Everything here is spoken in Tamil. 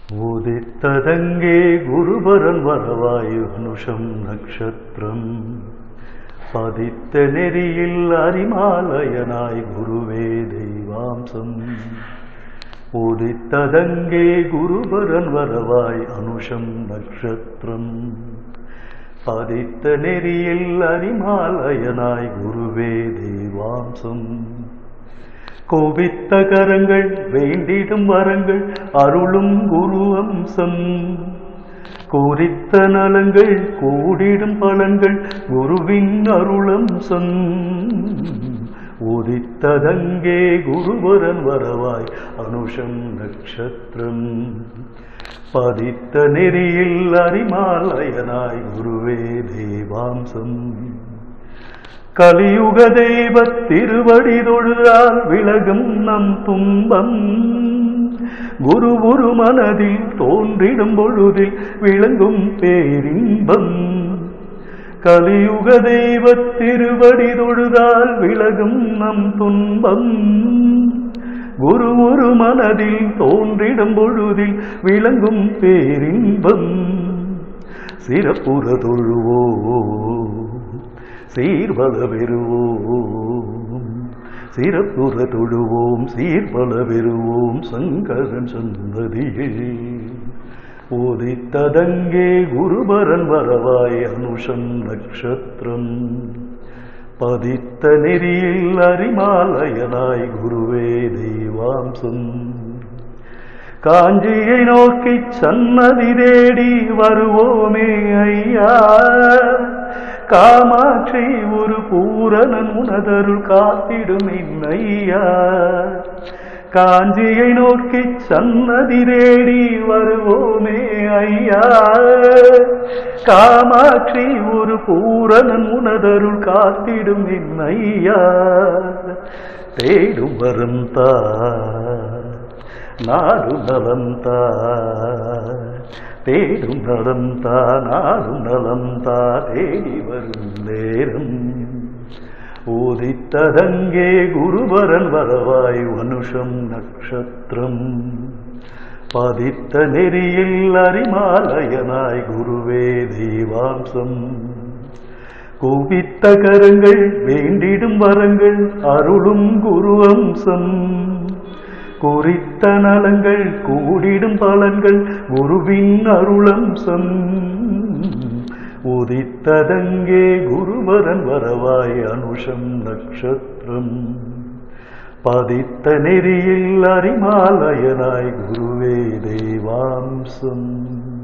उदितदङ्गे गुरुवरन् वरवायु अनुषं नक्षत्रम् पदित्तनेरियिल् अरिमालयनाय गुरुवे दैवांसम् उदितदङ्गे गुरुवरन् वरवाय अनुषं नक्षत्रम् पदित्तनेरियिल् अरिमालयनाय गुरुवे दैवांसम् கோவித்த கரங்கள் வேண்டிடும் வரங்கள் அருளும் குரு அம்சம் கோரித்த நலங்கள் கூடிடும் பலன்கள் குருவின் அருளம்சம் உதித்ததங்கே குருவரன் வரவாய் அனுஷம் நட்சத்திரம் பதித்த நெறியில் அரிமாலயனாய் குருவே தேவாம்சம் கலியுக தெய்வ திருவடி தொழுதால் விலகும் நம் துன்பம் குரு குரு மனதில் தோன்றிடும் பொழுதில் விளங்கும் பேரின்பம் கலியுக தெய்வ திருவடி தொழுதால் விலகும் நம் துன்பம் குரு குரு மனதில் தோன்றிடும் பொழுதில் விளங்கும் பேரின்பம் சிறப்புற தொழுவோம் சீர்பல பெறுவோம் சிறப்புற தொழுவோம் சீர்பல பெறுவோம் சங்கரன் சந்ததியில் உதித்ததங்கே குருபரன் வரவாய் அனுஷம் நட்சத்திரம் பதித்த நெறியில் அரிமாலயனாய் குருவே தெய்வாம்சம் காஞ்சியை நோக்கி சன்னதி தேடி வருவோமே ஐயா காமாட்சி ஒரு பூரணன் உனதருள் காத்திடும் ஐயா காஞ்சியை நோக்கி சன்னதி தேடி வருவோமே ஐயா காமாட்சி ஒரு பூரணன் உனதருள் காத்திடும் ஐயா தேடும் வரும் தா நாடு நலம் தா தேடும் நலம் தா நாடும் நலம் தா தேடி வரும் நேரம் உதித்ததங்கே குருவரன் வரவாய் அனுஷம் நட்சத்திரம் பதித்த நெறியில் அரிமாலயனாய் குருவே தெய்வாம்சம் குவித்த கரங்கள் வேண்டிடும் வரங்கள் அருளும் குரு அம்சம் குறித்த நலங்கள் கூடிடும் பலன்கள் குருவின் அருளம்சம் உதித்ததங்கே குருவரன் வரவாய் அனுஷம் நட்சத்திரம் பதித்த நெறியில் அரிமாலயனாய் குருவே தெய்வாம்சம்